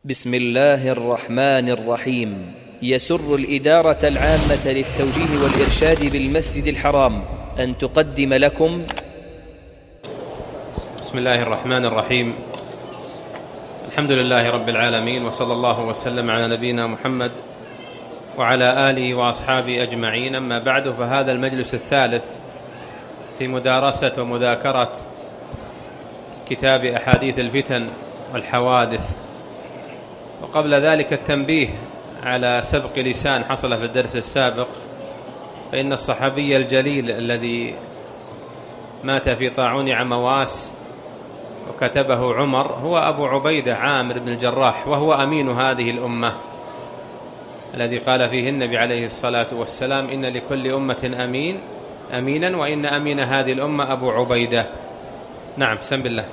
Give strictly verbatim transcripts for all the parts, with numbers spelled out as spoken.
بسم الله الرحمن الرحيم. يسر الإدارة العامة للتوجيه والإرشاد بالمسجد الحرام أن تقدم لكم بسم الله الرحمن الرحيم. الحمد لله رب العالمين، وصلى الله وسلم على نبينا محمد وعلى آله وأصحابه أجمعين. أما بعد، فهذا المجلس الثالث في مدارسة ومذاكرة كتاب أحاديث الفتن والحوادث، وقبل ذلك التنبيه على سبق لسان حصل في الدرس السابق، فإن الصحابي الجليل الذي مات في طاعون عمواس وكتبه عمر هو أبو عبيدة عامر بن الجراح، وهو أمين هذه الأمة الذي قال فيه النبي عليه الصلاة والسلام: إن لكل أمة أمين أمينا، وإن أمين هذه الأمة أبو عبيدة. نعم، بسم الله.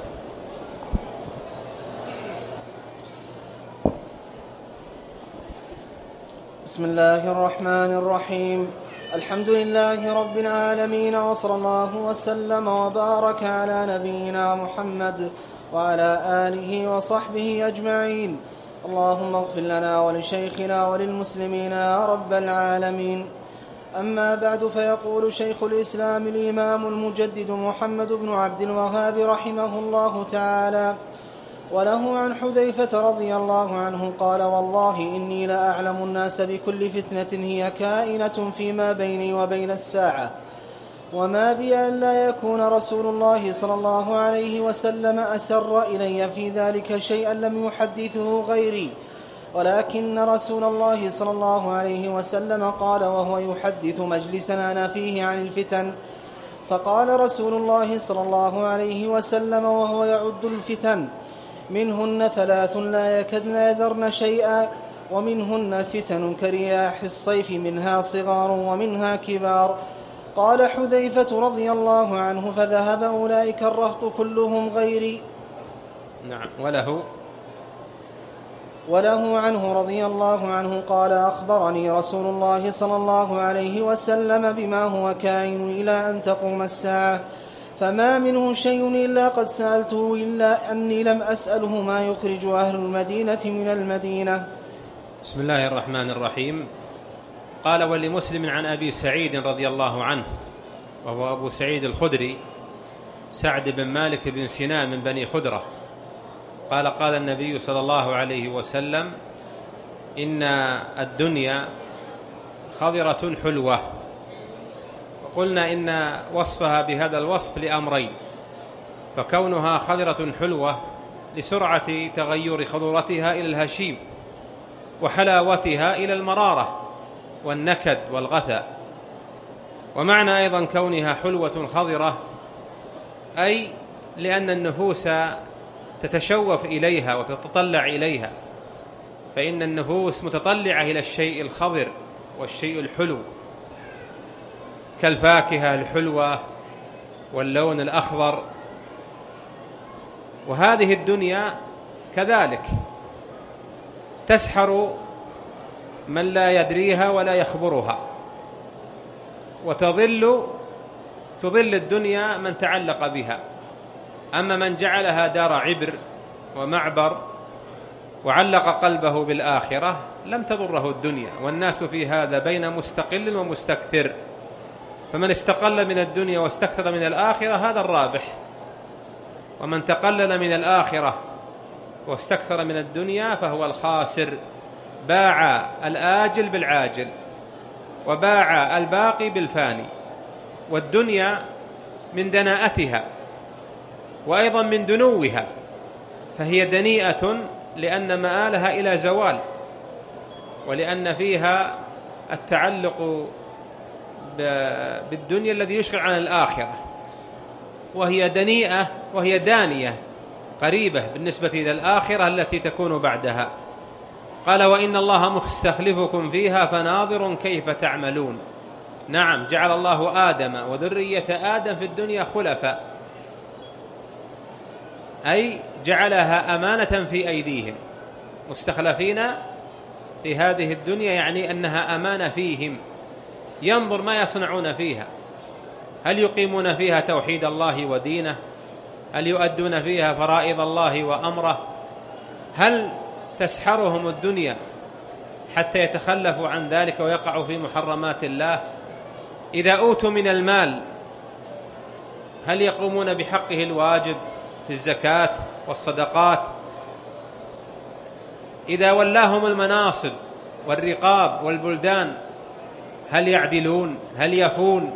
بسم الله الرحمن الرحيم. الحمد لله رب العالمين، وصلى الله وسلم وبارك على نبينا محمد وعلى آله وصحبه أجمعين. اللهم اغفر لنا ولشيخنا وللمسلمين يا رب العالمين. أما بعد، فيقول شيخ الإسلام الإمام المجدد محمد بن عبد الوهاب رحمه الله تعالى: وله عن حذيفة رضي الله عنه قال: والله إني لأعلم الناس بكل فتنة هي كائنة فيما بيني وبين الساعة، وما بي أن لا يكون رسول الله صلى الله عليه وسلم أسر إلي في ذلك شيئا لم يحدثه غيري، ولكن رسول الله صلى الله عليه وسلم قال وهو يحدث مجلسنا أنا فيه عن الفتن، فقال رسول الله صلى الله عليه وسلم وهو يعد الفتن: منهن ثلاث لا يكدن يذرن شيئا، ومنهن فتن كرياح الصيف، منها صغار ومنها كبار. قال حذيفة رضي الله عنه: فذهب أولئك الرهط كلهم غيري. نعم. وله وله عنه رضي الله عنه قال: أخبرني رسول الله صلى الله عليه وسلم بما هو كائن إلى أن تقوم الساعة، فما منه شيء إلا قد سألته، إلا أني لم أسأله ما يخرج أهل المدينة من المدينة. بسم الله الرحمن الرحيم. قال: ولمسلم عن أبي سعيد رضي الله عنه، وهو أبو سعيد الخدري سعد بن مالك بن سنان من بني خدرة، قال: قال النبي صلى الله عليه وسلم: إن الدنيا خضرة حلوة. وقلنا إن وصفها بهذا الوصف لأمرين: فكونها خضرة حلوة لسرعة تغير خضرتها إلى الهشيم، وحلاوتها إلى المرارة والنكد والغثاء. ومعنى أيضا كونها حلوة خضرة أي لأن النفوس تتشوف إليها وتتطلع إليها، فإن النفوس متطلعة إلى الشيء الخضر والشيء الحلو، كالفاكهة الحلوة واللون الأخضر. وهذه الدنيا كذلك تسحر من لا يدريها ولا يخبرها، وتظل تظل الدنيا من تعلق بها. أما من جعلها دار عبر ومعبر وعلق قلبه بالآخرة لم تضره الدنيا، والناس في هذا بين مستقل ومستكثر، فمن استقل من الدنيا واستكثر من الآخرة هذا الرابح، ومن تقلل من الآخرة واستكثر من الدنيا فهو الخاسر. باع الآجل بالعاجل، وباع الباقي بالفاني. والدنيا من دناءتها وأيضا من دنوها، فهي دنيئة لأن مآلها إلى زوال، ولأن فيها التعلق بالدنيا الذي يشغل عن الآخرة، وهي دنيئة وهي دانية قريبة بالنسبة إلى الآخرة التي تكون بعدها. قال: وإن الله مستخلفكم فيها فناظر كيف تعملون. نعم، جعل الله آدم وذرية آدم في الدنيا خلفاء، أي جعلها أمانة في أيديهم، مستخلفين في هذه الدنيا، يعني أنها أمانة فيهم، ينظر ما يصنعون فيها، هل يقيمون فيها توحيد الله ودينه؟ هل يؤدون فيها فرائض الله وأمره؟ هل تسحرهم الدنيا حتى يتخلفوا عن ذلك ويقعوا في محرمات الله. إذا أوتوا من المال هل يقومون بحقه الواجب في الزكاة والصدقات؟ إذا ولاهم المناصب والرقاب والبلدان هل يعدلون؟ هل يفون؟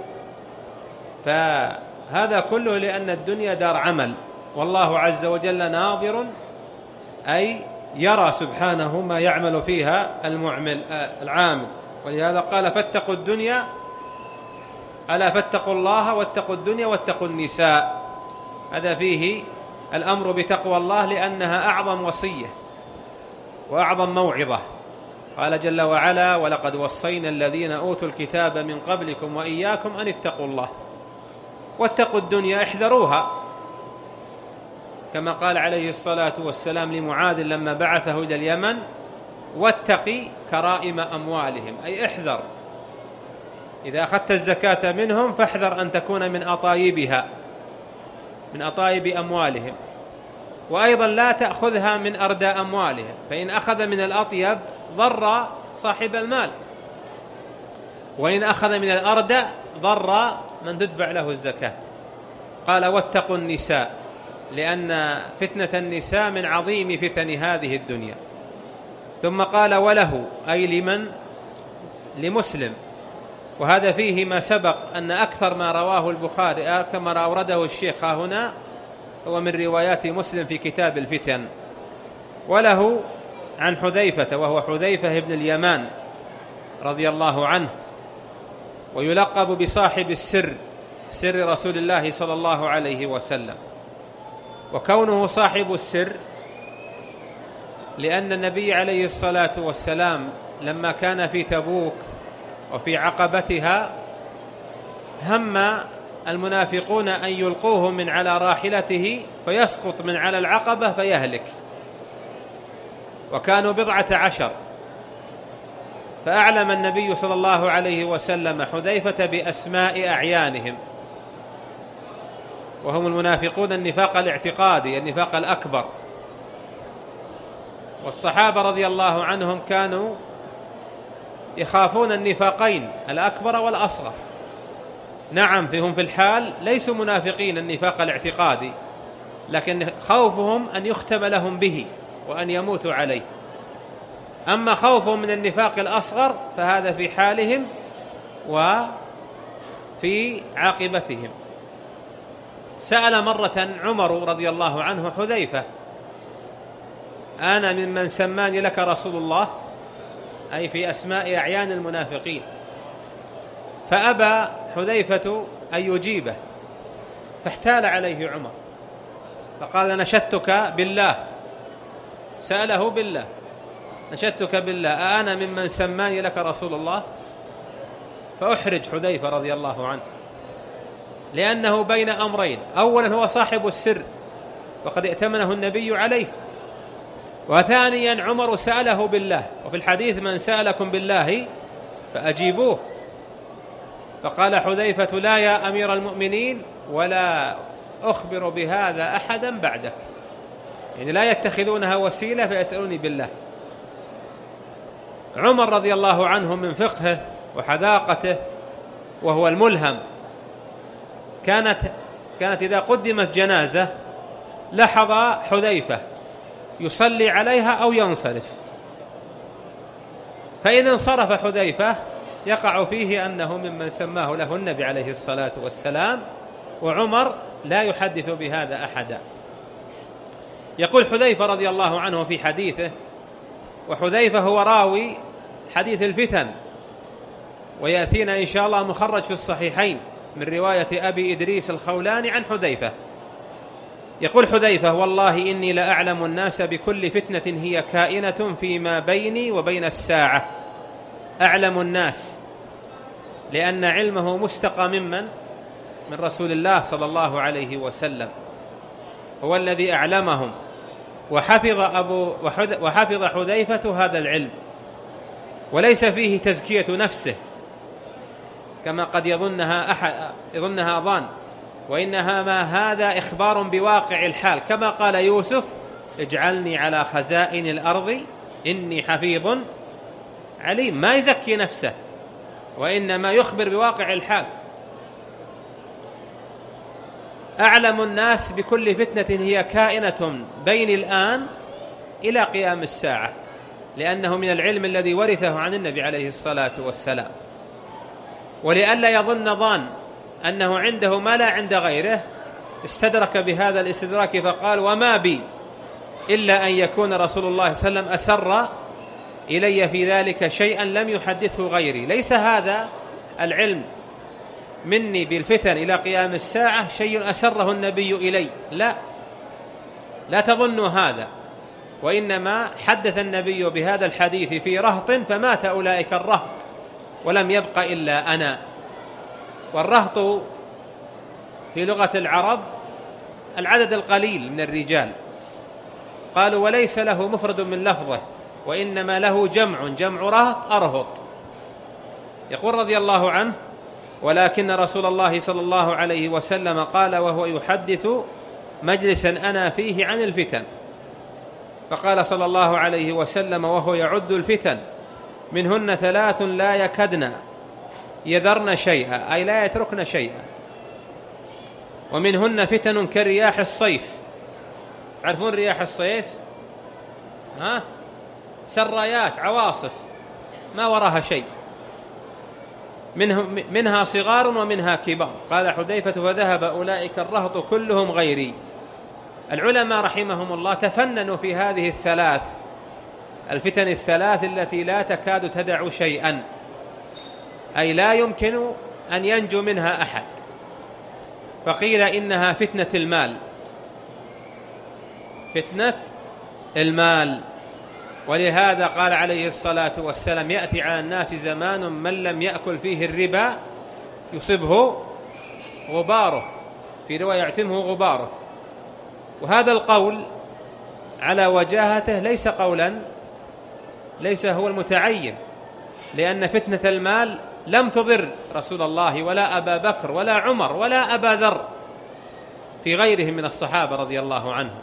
فهذا كله لأن الدنيا دار عمل، والله عز وجل ناظر، أي يرى سبحانه ما يعمل فيها المعمل العامل. ولهذا قال فاتقوا الدنيا، ألا فاتقوا الله واتقوا الدنيا واتقوا النساء. هذا فيه الأمر بتقوى الله لأنها أعظم وصية وأعظم موعظة. قال جل وعلا ولقد وصينا الذين أوتوا الكتاب من قبلكم وإياكم أن اتقوا الله واتقوا الدنيا، احذروها، كما قال عليه الصلاة والسلام لمعاذ لما بعثه إلى اليمن واتقي كرائم أموالهم، أي احذر إذا أخذت الزكاة منهم فاحذر أن تكون من أطايبها، من أطايب أموالهم. وأيضا لا تأخذها من أردى أموالهم، فإن أخذ من الأطيب ضر صاحب المال، وإن أخذ من الأردى ضر من تدفع له الزكاة. قال واتقوا النساء، لأن فتنة النساء من عظيم فتن هذه الدنيا. ثم قال وله، أي لمن؟ لمسلم. وهذا فيه ما سبق أن أكثر ما رواه البخاري كما أورده الشيخ هنا هو من روايات مسلم في كتاب الفتن. وله عن حذيفة، وهو حذيفة بن اليمان رضي الله عنه، ويلقب بصاحب السر، سر رسول الله صلى الله عليه وسلم. وكونه صاحب السر لأن النبي عليه الصلاة والسلام لما كان في تبوك وفي عقبتها هم المنافقون أن يلقوه من على راحلته فيسقط من على العقبة فيهلك، وكانوا بضعة عشر، فأعلم النبي صلى الله عليه وسلم حذيفة بأسماء أعيانهم، وهم المنافقون النفاق الاعتقادي، النفاق الأكبر. والصحابة رضي الله عنهم كانوا يخافون النفاقين الأكبر والأصغر. نعم فيهم في الحال ليسوا منافقين النفاق الاعتقادي، لكن خوفهم أن يختم لهم به وأن يموتوا عليه. أما خوفهم من النفاق الأصغر فهذا في حالهم وفي عاقبتهم. سأل مرة عمر رضي الله عنه حذيفة أنا ممن سماني لك رسول الله، أي في أسماء أعيان المنافقين، فأبى حذيفة أن يجيبه، فاحتال عليه عمر فقال نشدتك بالله، سأله بالله، نشدتك بالله أنا ممن سماني لك رسول الله؟ فأحرج حذيفة رضي الله عنه، لأنه بين أمرين: أولا هو صاحب السر وقد ائتمنه النبي عليه، وثانيا عمر سأله بالله، وفي الحديث من سألكم بالله فأجيبوه. فقال حذيفة لا يا أمير المؤمنين ولا أخبر بهذا أحدا بعدك، يعني لا يتخذونها وسيلة فيسألوني بالله. عمر رضي الله عنه من فقهه وحذاقته وهو الملهم كانت كانت إذا قدمت جنازة لحظ حذيفة يصلي عليها أو ينصرف، فإن انصرف حذيفة يقع فيه أنه ممن سماه له النبي عليه الصلاة والسلام، وعمر لا يحدث بهذا أحدا. يقول حذيفة رضي الله عنه في حديثه، وحذيفة هو راوي حديث الفتن، ويأتينا إن شاء الله مخرج في الصحيحين من رواية أبي إدريس الخولاني عن حذيفة. يقول حذيفة والله إني لأعلم الناس بكل فتنة هي كائنة فيما بيني وبين الساعة. أعلم الناس لأن علمه مستقى ممن؟ من رسول الله صلى الله عليه وسلم، هو الذي أعلمهم، وحفظ, أبو وحفظ حذيفة هذا العلم، وليس فيه تزكية نفسه كما قد يظنها أحد يظنها ظان، وإنها ما هذا إخبار بواقع الحال، كما قال يوسف اجعلني على خزائن الأرض إني حفيظ عليم. ما يزكي نفسه، وإنما يخبر بواقع الحال. أعلم الناس بكل فتنة هي كائنة بين الآن إلى قيام الساعة، لأنه من العلم الذي ورثه عن النبي عليه الصلاة والسلام. ولئلا يظن ظان أنه عنده ما لا عند غيره، استدرك بهذا الاستدراك فقال: وما بي إلا أن يكون رسول الله صلى الله عليه وسلم أسر إلي في ذلك شيئا لم يحدثه غيري. ليس هذا العلم مني بالفتن إلى قيام الساعة شيء أسره النبي إلي، لا لا تظنوا هذا، وإنما حدث النبي بهذا الحديث في رهط فمات أولئك الرهط ولم يبق إلا أنا. والرهط في لغة العرب العدد القليل من الرجال. قالوا: وليس له مفرد من لفظه، وإنما له جمع، جمع رهط أرهط. يقول رضي الله عنه: ولكن رسول الله صلى الله عليه وسلم قال وهو يحدث مجلسا أنا فيه عن الفتن، فقال صلى الله عليه وسلم وهو يعد الفتن: منهن ثلاث لا يكدن يذرن شيئا، أي لا يتركن شيئا، ومنهن فتن كرياح الصيف. عرفون رياح الصيف؟ ها؟ سرايات، عواصف ما وراها شيء، منها صغار ومنها كبار. قال حذيفة: فذهب أولئك الرهط كلهم غيري. العلماء رحمهم الله تفننوا في هذه الثلاث الفتن الثلاث التي لا تكاد تدع شيئا، أي لا يمكن أن ينجو منها أحد. فقيل إنها فتنة المال، فتنة المال. ولهذا قال عليه الصلاة والسلام: يأتي على الناس زمان من لم يأكل فيه الربا يصبه غباره، في رواية يعتمه غباره. وهذا القول على وجاهته ليس قولا ليس هو المتعين، لأن فتنة المال لم تضر رسول الله ولا أبا بكر ولا عمر ولا أبا ذر في غيرهم من الصحابة رضي الله عنهم.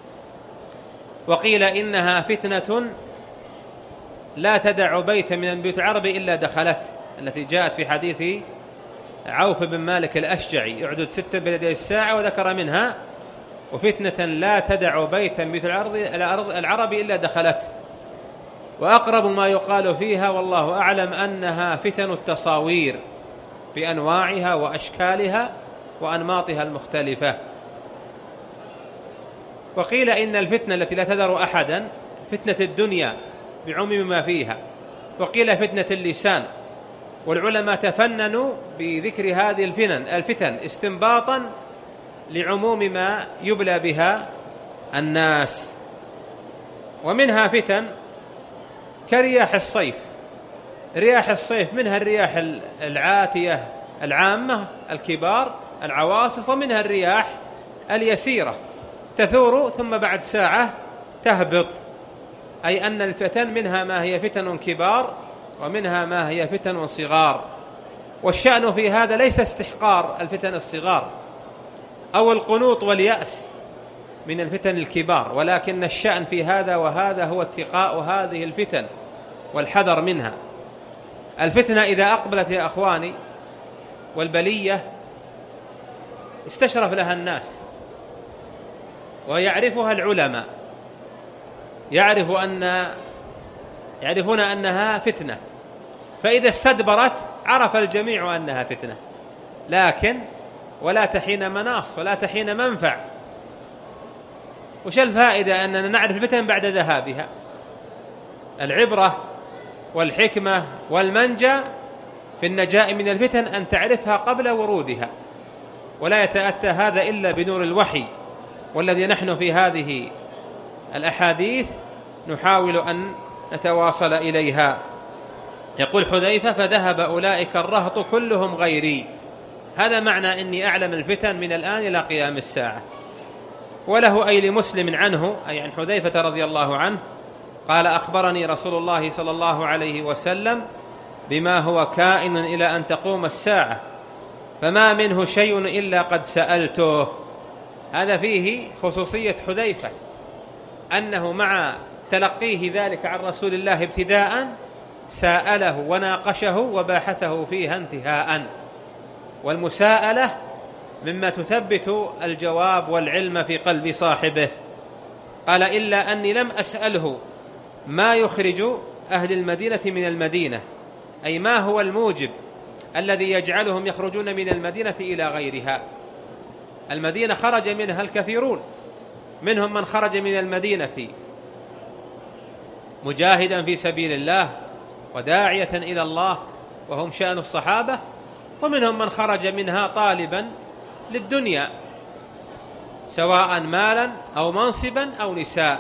وقيل إنها فتنة لا تدع بيتا من بيوت العرب إلا دخلت، التي جاءت في حديث عوف بن مالك الأشجعي: يعدد ستة بيدي الساعة، وذكر منها: وفتنة لا تدع بيتا من بيوت العرب إلا دخلت. وأقرب ما يقال فيها والله أعلم أنها فتن التصاوير بأنواعها وأشكالها وأنماطها المختلفة. وقيل إن الفتنة التي لا تذر أحدا فتنة الدنيا بعموم ما فيها، وقيل فتنة اللسان. والعلماء تفننوا بذكر هذه الفتن الفتن استنباطا لعموم ما يبلى بها الناس. ومنها فتن كرياح الصيف. رياح الصيف منها الرياح العاتية العامة الكبار العواصف، ومنها الرياح اليسيرة تثور ثم بعد ساعة تهبط، أي أن الفتن منها ما هي فتن كبار ومنها ما هي فتن صغار. والشأن في هذا ليس استحقار الفتن الصغار أو القنوط واليأس من الفتن الكبار، ولكن الشأن في هذا وهذا هو اتقاء هذه الفتن والحذر منها. الفتنة إذا أقبلت يا أخواني والبلية استشرف لها الناس ويعرفها العلماء، يعرف أن يعرفون أنها فتنة، فإذا استدبرت عرف الجميع أنها فتنة، لكن ولا تحين مناص ولا تحين منفع. وش الفائدة أننا نعرف الفتن بعد ذهابها؟ العبرة والحكمة والمنجى في النجاة من الفتن أن تعرفها قبل ورودها، ولا يتأتى هذا إلا بنور الوحي، والذي نحن في هذه الأحاديث نحاول أن نتواصل إليها. يقول حذيفة: فذهب أولئك الرهط كلهم غيري. هذا معنى إني أعلم الفتن من الآن إلى قيام الساعة. وله أي لمسلم عنه، أي عن حذيفة رضي الله عنه، قال: أخبرني رسول الله صلى الله عليه وسلم بما هو كائن إلى أن تقوم الساعة، فما منه شيء إلا قد سألته. هذا فيه خصوصية حذيفة، أنه مع تلقيه ذلك عن رسول الله ابتداء ساءله وناقشه وباحثه فيها انتهاء، والمساءلة مما تثبت الجواب والعلم في قلب صاحبه. قال: إلا أني لم أسأله ما يخرج أهل المدينة من المدينة، أي ما هو الموجب الذي يجعلهم يخرجون من المدينة إلى غيرها. المدينة خرج منها الكثيرون، منهم من خرج من المدينة مجاهدا في سبيل الله وداعية إلى الله وهم شأن الصحابة، ومنهم من خرج منها طالبا للدنيا سواء مالا أو منصبا أو نساء.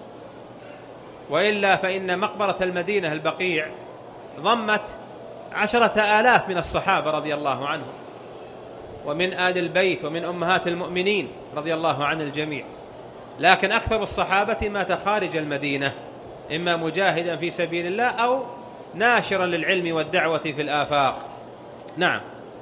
وإلا فإن مقبرة المدينة البقيع ضمت عشرة آلاف من الصحابة رضي الله عنهم، ومن آل البيت ومن أمهات المؤمنين رضي الله عن الجميع، لكن أكثر الصحابة مات خارج المدينة، إما مجاهدا في سبيل الله أو ناشرا للعلم والدعوة في الآفاق. نعم.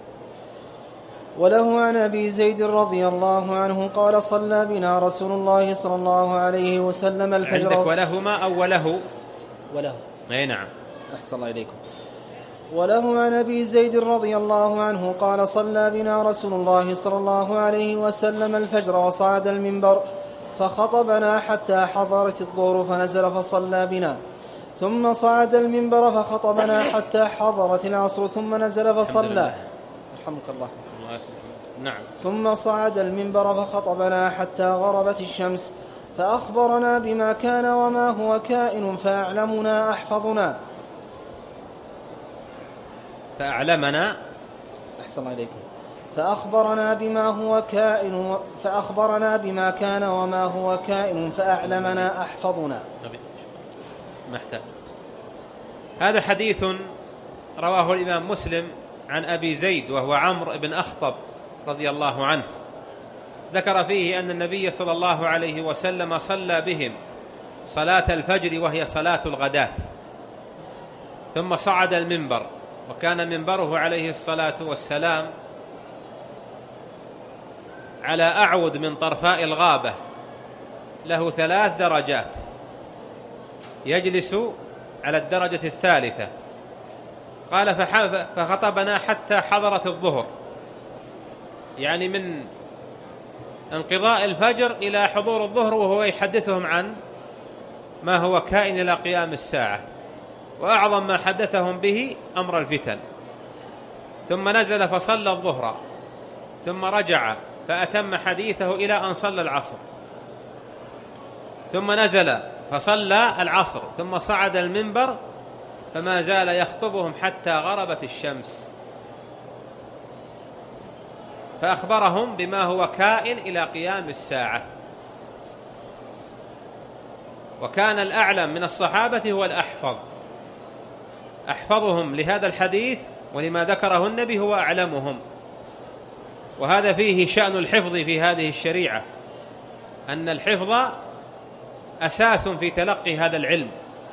وله عن أبي زيد رضي الله عنه قال: صلى بنا رسول الله صلى الله عليه وسلم الفجر. عندك ولهما أو وله؟ وله. أي نعم. أحسن الله إليكم. وله عن أبي زيد رضي الله عنه قال: صلى بنا رسول الله صلى الله عليه وسلم الفجر وصعد المنبر فخطبنا حتى حضرت الظهر فنزل فصلى بنا، ثم صعد المنبر فخطبنا حتى حضرت العصر ثم نزل فصلى. رحمك الله. نعم. ثم صعد المنبر فخطبنا حتى غربت الشمس فأخبرنا بما كان وما هو كائن فأعلمنا أحفظنا. فأعلمنا. أحسن الله إليكم. فأخبرنا بما هو كائن فأخبرنا بما كان وما هو كائن فأعلمنا أحفظنا. محتاج. هذا حديث رواه الإمام مسلم عن أبي زيد وهو عمرو بن أخطب رضي الله عنه، ذكر فيه أن النبي صلى الله عليه وسلم صلى بهم صلاة الفجر وهي صلاة الغداة، ثم صعد المنبر، وكان منبره عليه الصلاة والسلام على أعود من طرفاء الغابة، له ثلاث درجات، يجلس على الدرجة الثالثة. قال: فخطبنا حتى حضرت الظهر، يعني من انقضاء الفجر إلى حضور الظهر، وهو يحدثهم عن ما هو كائن إلى قيام الساعة، وأعظم ما حدثهم به أمر الفتن. ثم نزل فصلى الظهر، ثم رجع فأتم حديثه إلى أن صلى العصر، ثم نزل فصلى العصر، ثم صعد المنبر فما زال يخطبهم حتى غربت الشمس، فأخبرهم بما هو كائن إلى قيام الساعة. وكان الأعلم من الصحابة هو الأحفظ، أحفظهم لهذا الحديث ولما ذكره النبي هو أعلمهم. وهذا فيه شأن الحفظ في هذه الشريعة، أن الحفظ أساس في تلقي هذا العلم.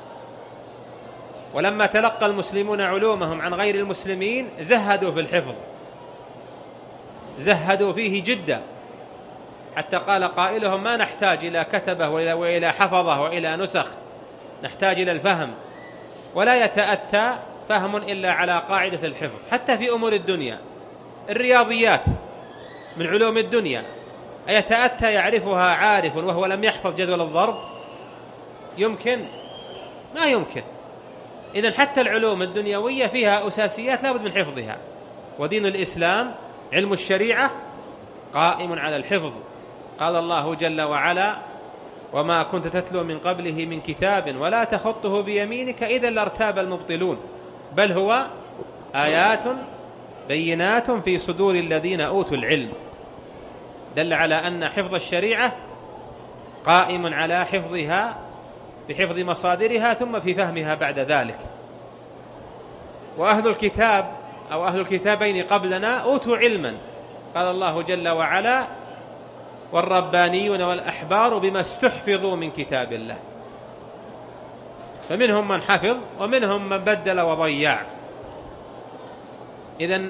ولما تلقى المسلمون علومهم عن غير المسلمين زهدوا في الحفظ، زهدوا فيه جدا، حتى قال قائلهم: ما نحتاج إلى كتبه وإلى حفظه وإلى نسخ، نحتاج إلى الفهم، ولا يتأتى فهم إلا على قاعدة الحفظ. حتى في أمور الدنيا، الرياضيات من علوم الدنيا، أيتأتى يعرفها عارف وهو لم يحفظ جدول الضرب؟ يمكن؟ ما يمكن. إذن حتى العلوم الدنيوية فيها أساسيات لا بد من حفظها. ودين الإسلام علم الشريعة قائم على الحفظ. قال الله جل وعلا: وما كنت تتلو من قبله من كتاب ولا تخطه بيمينك إذا لارتاب المبطلون بل هو آيات بينات في صدور الذين أوتوا العلم. دل على أن حفظ الشريعة قائم على حفظها بحفظ مصادرها ثم في فهمها بعد ذلك. وأهل الكتاب أو أهل الكتابين قبلنا أوتوا علما. قال الله جل وعلا: والربانيون والأحبار بما استحفظوا من كتاب الله. فمنهم من حفظ ومنهم من بدل وضيع. إذن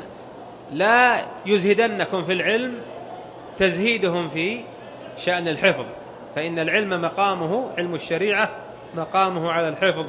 لا يزهدنكم في العلم تزهيدهم في شأن الحفظ، فإن العلم مقامه، علم الشريعة مقامه على الحفظ.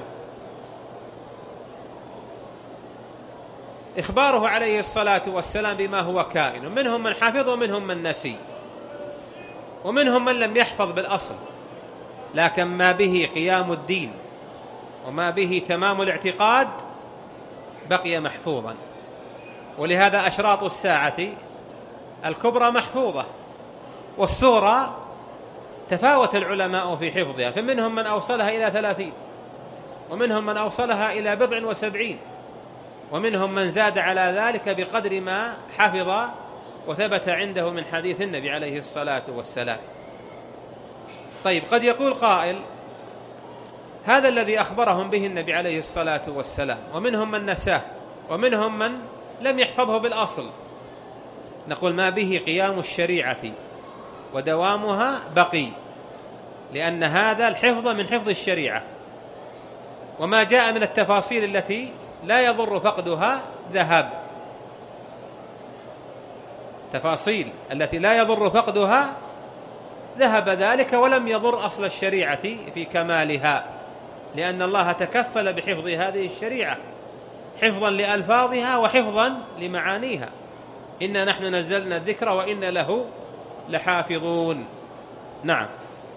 إخباره عليه الصلاة والسلام بما هو كائن، منهم من حفظ ومنهم من نسي ومنهم من لم يحفظ بالأصل، لكن ما به قيام الدين وما به تمام الاعتقاد بقي محفوظا. ولهذا أشراط الساعة الكبرى محفوظة، والصورة تفاوت العلماء في حفظها، فمنهم من أوصلها إلى ثلاثين، ومنهم من أوصلها إلى بضع وسبعين، ومنهم من زاد على ذلك بقدر ما حفظ وثبت عنده من حديث النبي عليه الصلاة والسلام. طيب، قد يقول قائل: هذا الذي أخبرهم به النبي عليه الصلاة والسلام، ومنهم من نساه ومنهم من لم يحفظه بالأصل. نقول: ما به قيام الشريعة ودوامها بقي، لأن هذا الحفظ من حفظ الشريعة، وما جاء من التفاصيل التي لا يضر فقدها ذهب. تفاصيل التي لا يضر فقدها ذهب ذلك، ولم يضر أصل الشريعة في كمالها، لأن الله تكفل بحفظ هذه الشريعة حفظا لألفاظها وحفظا لمعانيها. إنا نحن نزلنا الذكر وإن له لحافظون. نعم.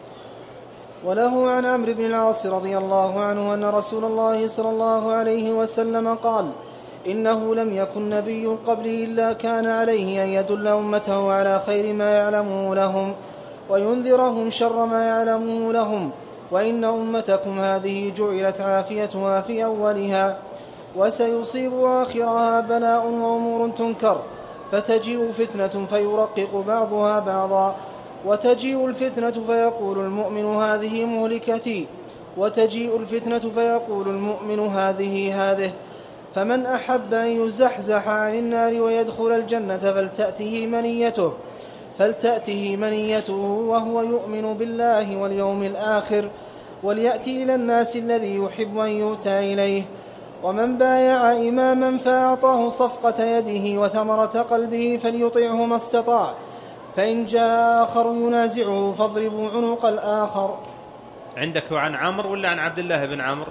وله عن عمرو بن العاص رضي الله عنه أن رسول الله صلى الله عليه وسلم قال: إنه لم يكن نبي قبلي إلا كان عليه أن يدل أمته على خير ما يعلمه لهم وينذرهم شر ما يعلمه لهم، وإن أمتكم هذه جعلت عافيتها في أولها، وسيصيب آخرها بلاء وأمور تنكر، فتجيء فتنة فيرقق بعضها بعضا، وتجيء الفتنة فيقول المؤمن هذه مهلكتي، وتجيء الفتنة فيقول المؤمن هذه هذه. فمن أحب أن يزحزح عن النار ويدخل الجنة فلتأته منيته فلتأته منيته وهو يؤمن بالله واليوم الآخر، وليأتي إلى الناس الذي يحب أن يؤتى إليه. ومن بايع إماما فأعطاه صفقة يده وثمرة قلبه فليطيعه ما استطاع، فإن جاء آخر ينازعه فاضربوا عنق الآخر. عندك عن عمرو ولا عن عبد الله بن عمرو؟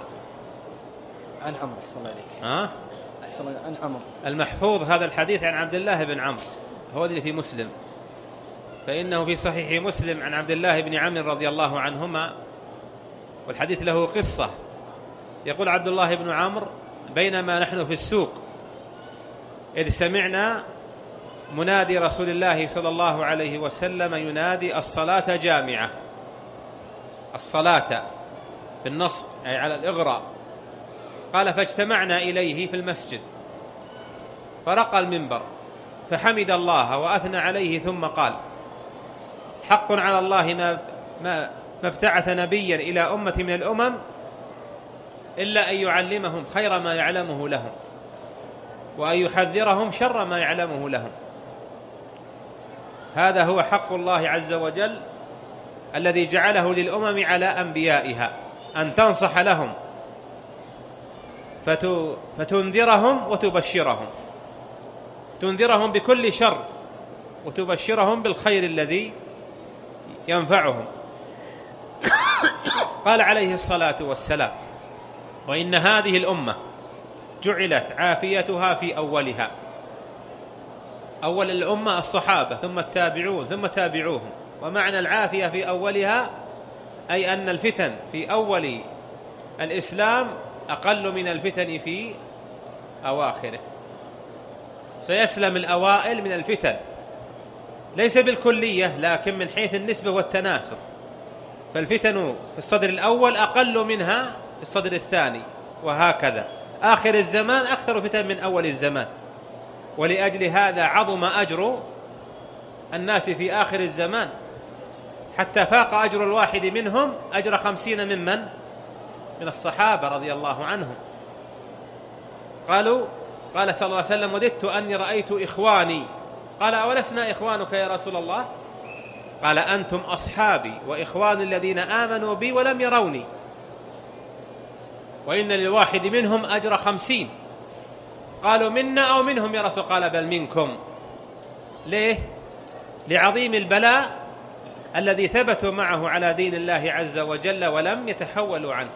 عن عمرو. أحسن عليك. ها؟ أحسن عن عمرو. المحفوظ هذا الحديث عن عبد الله بن عمرو، هو اللي في مسلم، فإنه في صحيح مسلم عن عبد الله بن عمرو رضي الله عنهما، والحديث له قصة. يقول عبد الله بن عمرو: بينما نحن في السوق إذ سمعنا منادي رسول الله صلى الله عليه وسلم ينادي الصلاة جامعة، الصلاة بالنصب أي على الإغراء. قال: فاجتمعنا إليه في المسجد، فرقى المنبر فحمد الله وأثنى عليه، ثم قال: حق على الله ما, ما, ما ابتعث نبيا إلى أمة من الأمم إلا أن يعلمهم خير ما يعلمه لهم وأن يحذرهم شر ما يعلمه لهم. هذا هو حق الله عز وجل الذي جعله للأمم على أنبيائها، أن تنصح لهم فتنذرهم وتبشرهم، تنذرهم بكل شر وتبشرهم بالخير الذي ينفعهم. قال عليه الصلاة والسلام: وإن هذه الأمة جعلت عافيتها في أولها. أول الأمة الصحابة، ثم التابعون، ثم تابعوهم. ومعنى العافية في أولها أي أن الفتن في أول الإسلام أقل من الفتن في أواخره. سيسلم الأوائل من الفتن، ليس بالكلية لكن من حيث النسبة والتناسب، فالفتن في الصدر الأول أقل منها في الصدر الثاني، وهكذا آخر الزمان أكثر فتن من أول الزمان. ولأجل هذا عظم أجر الناس في آخر الزمان، حتى فاق أجر الواحد منهم أجر خمسين ممن من الصحابة رضي الله عنهم. قالوا قال صلى الله عليه وسلم: وددت أني رأيت إخواني. قال: أولسنا إخوانك يا رسول الله؟ قال: أنتم أصحابي وإخوان الذين آمنوا بي ولم يروني، وإن للواحد منهم أجر خمسين. قالوا: منا أو منهم يا رسول؟ قال: بل منكم. ليه؟ لعظيم البلاء الذي ثبتوا معه على دين الله عز وجل ولم يتحولوا عنه.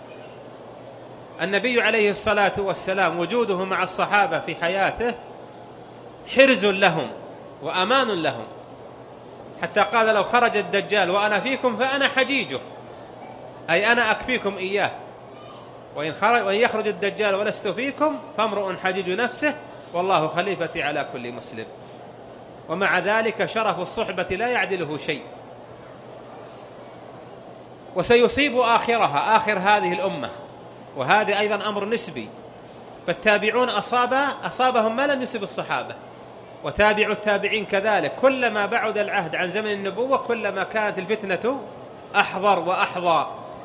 النبي عليه الصلاة والسلام وجوده مع الصحابة في حياته حرز لهم وأمان لهم، حتى قال لو خرج الدجال وأنا فيكم فأنا حجيجه، أي أنا أكفيكم إياه، وإن, وإن يخرج الدجال ولست فيكم فامرؤ حجيج نفسه والله خليفتي على كل مسلم. ومع ذلك شرف الصحبة لا يعدله شيء. وسيصيب آخرها آخر هذه الأمة، وهذا أيضا أمر نسبي، فالتابعون أصاب أصابهم ما لم يصب الصحابة، وتابعوا التابعين كذلك. كلما بعد العهد عن زمن النبوة كلما كانت الفتنة أحضر وأحظى.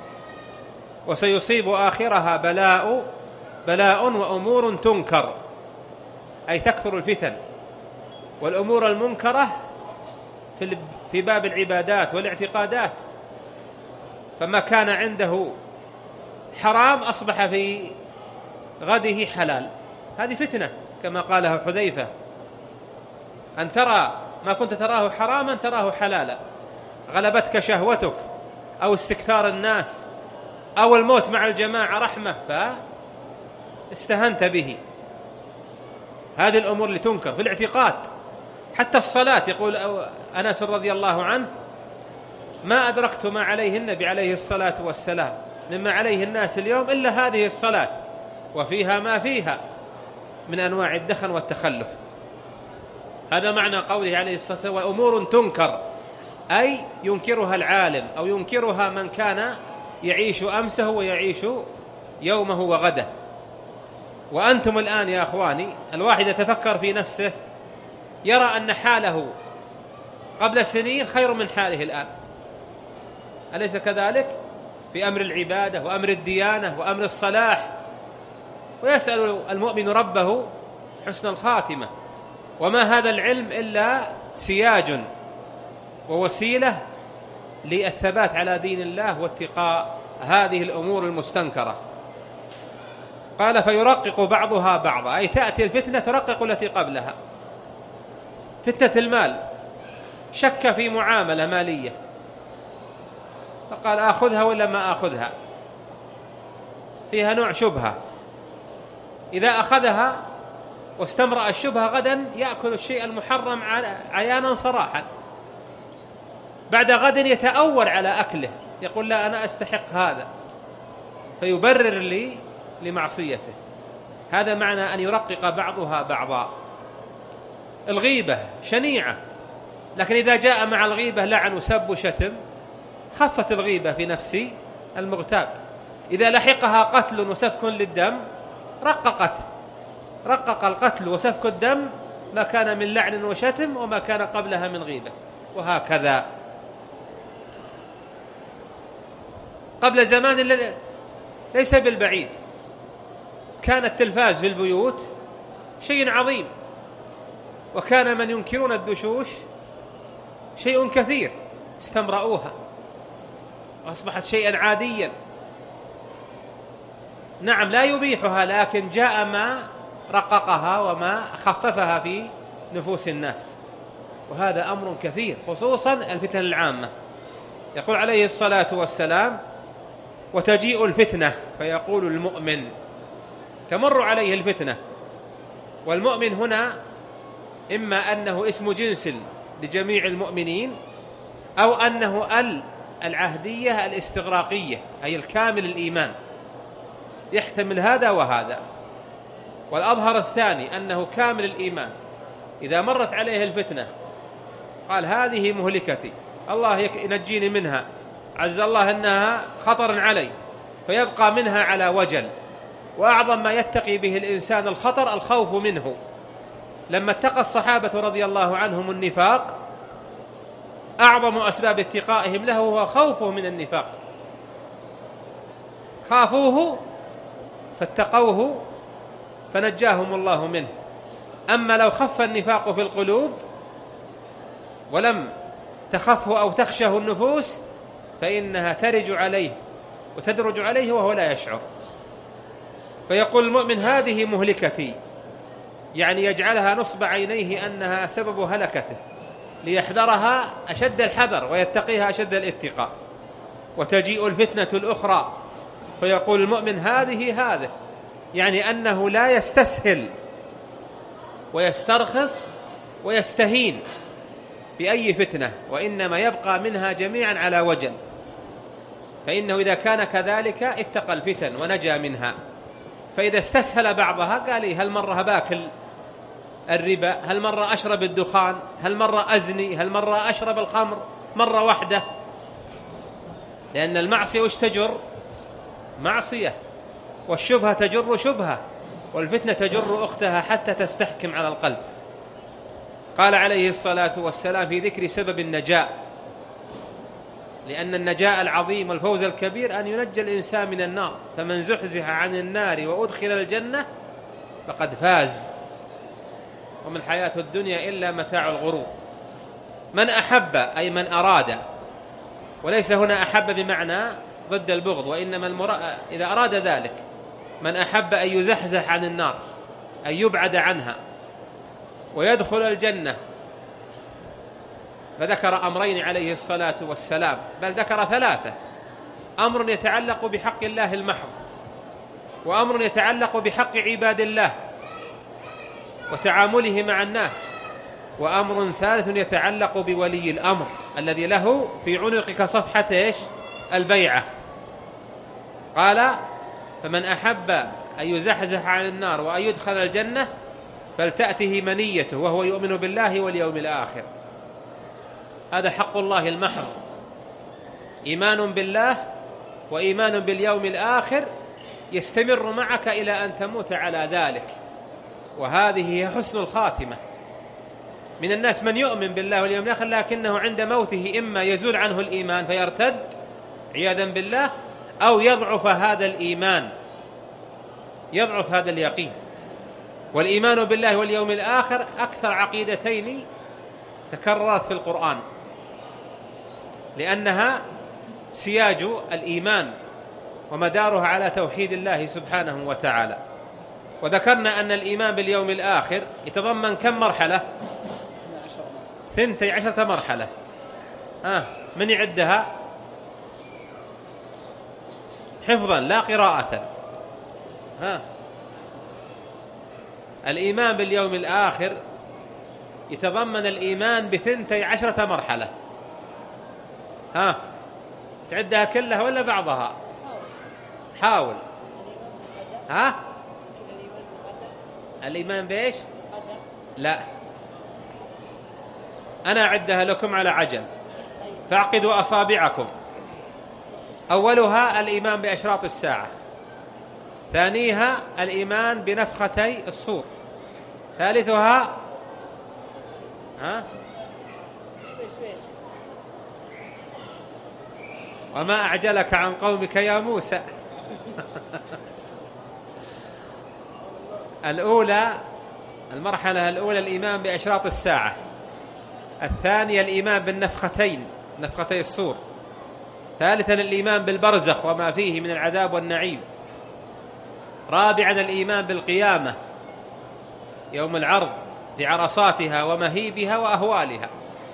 وسيصيب آخرها بلاء بلاء وأمور تنكر، أي تكثر الفتن والأمور المنكرة في في باب العبادات والاعتقادات، فما كان عنده حرام أصبح في غده حلال. هذه فتنة كما قاله حذيفة، أن ترى ما كنت تراه حراما تراه حلالا، غلبتك شهوتك أو استكثار الناس أو الموت مع الجماعة رحمة فاستهنت به. هذه الأمور اللي تنكر في الاعتقاد. حتى الصلاة، يقول أنس رضي الله عنه ما أدركت ما عليه النبي عليه الصلاة والسلام مما عليه الناس اليوم إلا هذه الصلاة وفيها ما فيها من أنواع الدخن والتخلف. هذا معنى قوله عليه الصلاة والسلام وأمور تنكر، أي ينكرها العالم أو ينكرها من كان يعيش أمسه ويعيش يومه وغده. وأنتم الآن يا أخواني الواحد يتفكر في نفسه يرى أن حاله قبل سنين خير من حاله الآن، أليس كذلك؟ في أمر العبادة وأمر الديانة وأمر الصلاح، ويسأل المؤمن ربه حسن الخاتمة. وما هذا العلم إلا سياج ووسيلة للثبات على دين الله واتقاء هذه الأمور المستنكرة. قال فيرقق بعضها بعضا، أي تأتي الفتنة ترقق التي قبلها. فتنة المال، شك في معاملة مالية فقال آخذها ولا ما آخذها، فيها نوع شبهة، إذا أخذها واستمرأ الشبهة غدا يأكل الشيء المحرم عيانا صراحا، بعد غد يتأول على أكله، يقول لا أنا أستحق هذا فيبرر لي لمعصيته. هذا معنى أن يرقق بعضها بعضا. الغيبة شنيعة، لكن إذا جاء مع الغيبة لعن وسب وشتم خفت الغيبة في نفس المغتاب. إذا لحقها قتل وسفك للدم رققت رقق القتل وسفك الدم ما كان من لعن وشتم وما كان قبلها من غيبة، وهكذا. قبل زمان ليس بالبعيد كان التلفاز في البيوت شيء عظيم، وكان من ينكرون الدشوش شيء كثير استمرؤوها وأصبحت شيئا عاديا. نعم لا يبيحها، لكن جاء ما رققها وما خففها في نفوس الناس، وهذا أمر كثير خصوصا الفتن العامة. يقول عليه الصلاة والسلام وتجيء الفتنة فيقول المؤمن، تمر عليه الفتنة. والمؤمن هنا إما أنه اسم جنس لجميع المؤمنين أو أنه ال العهدية الاستغراقية، أي الكامل الإيمان، يحتمل هذا وهذا. والأظهر الثاني أنه كامل الإيمان، إذا مرت عليه الفتنة قال هذه مهلكتي الله ينجيني منها، عز الله أنها خطر علي، فيبقى منها على وجل. وأعظم ما يتقي به الإنسان الخطر الخوف منه. لما اتقى الصحابة رضي الله عنهم النفاق أعظم أسباب اتقائهم له هو خوفه من النفاق، خافوه فاتقوه فنجاهم الله منه. أما لو خف النفاق في القلوب ولم تخفه أو تخشه النفوس فإنها ترج عليه وتدرج عليه وهو لا يشعر. فيقول المؤمن هذه مهلكتي، يعني يجعلها نصب عينيه أنها سبب هلكته، ليحذرها أشد الحذر ويتقيها أشد الاتقاء. وتجيء الفتنة الأخرى فيقول المؤمن هذه هذه، يعني أنه لا يستسهل ويسترخص ويستهين بأي فتنة، وإنما يبقى منها جميعا على وجل، فإنه إذا كان كذلك اتقى الفتن ونجا منها. فإذا استسهل بعضها قال لي هل مرة باكل الربا، هل مرة أشرب الدخان، هل مرة أزني، هل مرة أشرب الخمر مرة واحدة، لأن المعصية وش تجر؟ معصية، والشبهة تجر شبهة، والفتنة تجر أختها حتى تستحكم على القلب. قال عليه الصلاة والسلام في ذكر سبب النجاة، لأن النجاة العظيم والفوز الكبير أن ينجى الإنسان من النار، فمن زحزح عن النار وأدخل الجنة فقد فاز، وما الحياة الدنيا إلا متاع الغرور. من أحب أي من أراد، وليس هنا أحب بمعنى ضد البغض، وإنما المرا... إذا أراد ذلك من أحب أن يزحزح عن النار، أن يبعد عنها ويدخل الجنة، فذكر أمرين عليه الصلاة والسلام، بل ذكر ثلاثة: أمر يتعلق بحق الله المحض، وأمر يتعلق بحق عباد الله وتعامله مع الناس، وأمر ثالث يتعلق بولي الأمر الذي له في عنقك صفحة إيش؟ البيعة. قال: فمن أحب أن يزحزح عن النار وأن يدخل الجنة فلتأته منيته وهو يؤمن بالله واليوم الآخر. هذا حق الله المحض، إيمان بالله وإيمان باليوم الآخر يستمر معك إلى أن تموت على ذلك، وهذه هي حسن الخاتمة. من الناس من يؤمن بالله واليوم الآخر لكنه عند موته إما يزول عنه الإيمان فيرتد عياذا بالله، أو يضعف هذا الإيمان، يضعف هذا اليقين. والإيمان بالله واليوم الآخر أكثر عقيدتين تكررت في القرآن، لأنها سياج الإيمان ومدارها على توحيد الله سبحانه وتعالى. وذكرنا أن الإيمان باليوم الآخر يتضمن كم مرحلة؟ ثنتي عشرة مرحلة. آه من يعدها حفظا لا قراءة؟ ها الإيمان باليوم الآخر يتضمن الإيمان بثنتي عشرة مرحلة. ها تعدها كلها ولا بعضها؟ حاول. ها الإيمان بإيش؟ لا، أنا أعدها لكم على عجل، فاعقدوا أصابعكم. أولها الإيمان بأشراط الساعة، ثانيها الإيمان بنفختي الصور، ثالثها ها وما أعجلك عن قومك يا موسى. الأولى المرحلة الأولى الإيمان بأشراط الساعة، الثانية الإيمان بالنفختين نفختي الصور، ثالثا الإيمان بالبرزخ وما فيه من العذاب والنعيم، رابعا الإيمان بالقيامة يوم العرض بعرصاتها ومهيبها وأهوالها،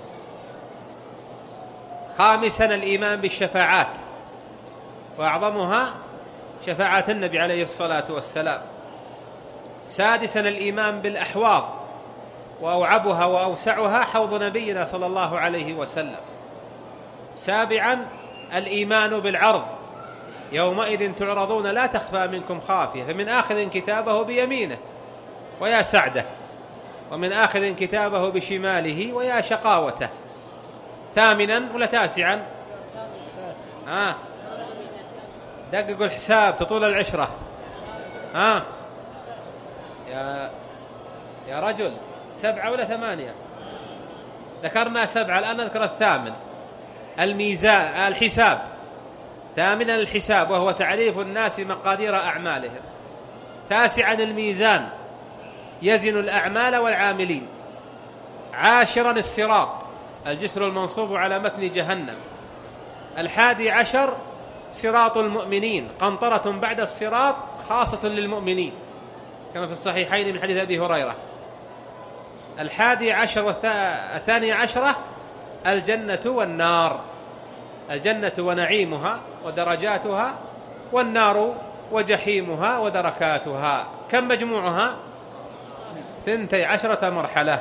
خامسا الإيمان بالشفاعات وأعظمها شفاعة النبي عليه الصلاة والسلام، سادسا الإيمان بالأحواض وأوعبها وأوسعها حوض نبينا صلى الله عليه وسلم، سابعا الإيمان بالعرض يومئذ تعرضون لا تخفى منكم خافية، فمن آخذ كتابه بيمينه ويا سعده، ومن آخذ كتابه بشماله ويا شقاوته، ثامنا ولا تاسعا؟ آه. دققوا الحساب تطول العشرة. آه. يا يا رجل سبعة ولا ثمانية؟ ذكرنا سبعة، الآن نذكر الثامن، الميزان الحساب. ثامنا الحساب وهو تعريف الناس مقادير أعمالهم. تاسعا الميزان يزن الأعمال والعاملين. عاشرا الصراط الجسر المنصوب على متن جهنم. الحادي عشر صراط المؤمنين، قنطرة بعد الصراط خاصة للمؤمنين كما في الصحيحين من حديث أبي هريرة. الحادي عشر والثاني عشرة الجنة والنار، الجنة ونعيمها ودرجاتها، والنار وجحيمها ودركاتها. كم مجموعها؟ ثنتي عشرة مرحلة.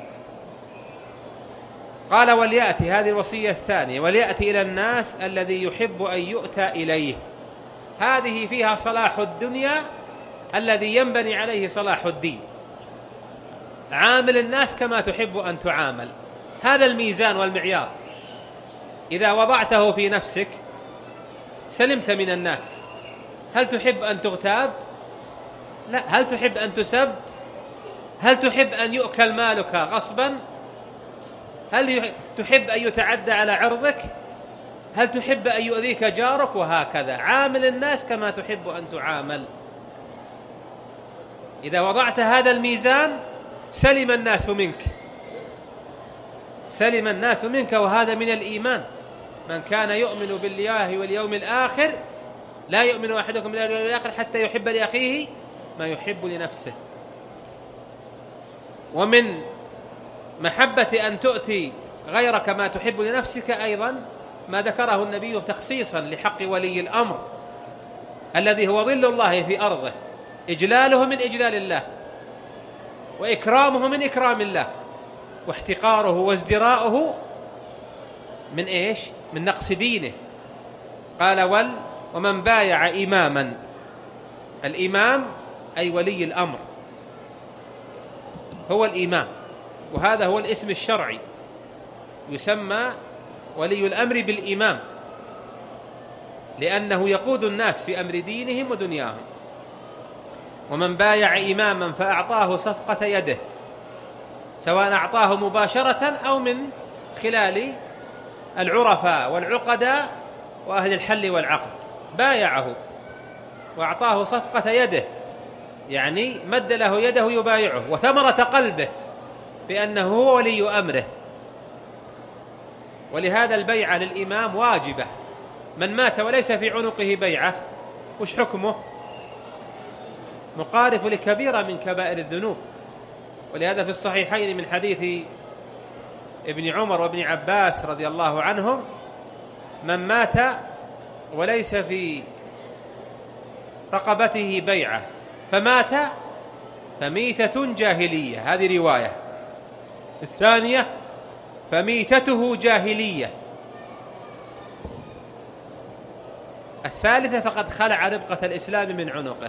قال وليأتي، هذه الوصية الثانية، وليأتي إلى الناس الذي يحب أن يؤتى إليه. هذه فيها صلاح الدنيا الذي ينبني عليه صلاح الدين. عامل الناس كما تحب أن تعامل، هذا الميزان والمعيار. إذا وضعته في نفسك سلمت من الناس. هل تحب أن تغتاب؟ لا. هل تحب أن تسب؟ هل تحب أن يؤكل مالك غصبا؟ هل تحب أن يتعدى على عرضك؟ هل تحب أن يؤذيك جارك؟ وهكذا. عامل الناس كما تحب أن تعامل. إذا وضعت هذا الميزان سلم الناس منك، سلم الناس منك، وهذا من الإيمان. من كان يؤمن بالله واليوم الآخر لا يؤمن أحدكم بالله واليوم الآخر حتى يحب لأخيه ما يحب لنفسه. ومن محبة أن تؤتي غيرك ما تحب لنفسك أيضا ما ذكره النبي تخصيصا لحق ولي الأمر الذي هو ظل الله في أرضه، إجلاله من إجلال الله، وإكرامه من إكرام الله، واحتقاره وازدراؤه من إيش؟ من نقص دينه. قال ول ومن بايع إماما، الإمام أي ولي الأمر هو الإمام، وهذا هو الاسم الشرعي، يسمى ولي الأمر بالإمام لأنه يقود الناس في أمر دينهم ودنياهم. ومن بايع إماما فأعطاه صفقة يده، سواء أعطاه مباشرة أو من خلال العرفاء والعقداء وأهل الحل والعقد، بايعه وأعطاه صفقة يده، يعني مد له يده يبايعه، وثمرة قلبه بأنه هو ولي أمره. ولهذا البيعة للإمام واجبة. من مات وليس في عنقه بيعة وش حكمه؟ مقارف لكبيرة من كبائر الذنوب. ولهذا في الصحيحين من حديث ابن عمر وابن عباس رضي الله عنهم: من مات وليس في رقبته بيعة فمات فميتة جاهلية، هذه رواية. الثانية فميتته جاهلية. الثالثة فقد خلع ربقة الإسلام من عنقه.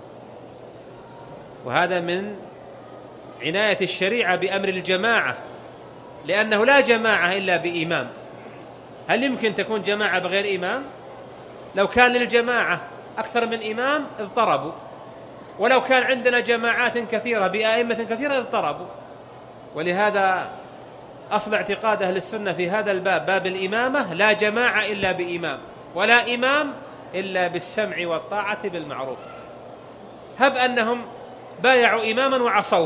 وهذا من عناية الشريعة بأمر الجماعة، لأنه لا جماعة إلا بإمام. هل يمكن تكون جماعة بغير إمام؟ لو كان للجماعة أكثر من إمام اضطربوا، ولو كان عندنا جماعات كثيرة بأئمة كثيرة اضطربوا. ولهذا أصل اعتقاد أهل السنة في هذا الباب، باب الإمامة، لا جماعة إلا بإمام، ولا إمام إلا بالسمع والطاعة بالمعروف. هب أنهم بايعوا إماما وعصوه،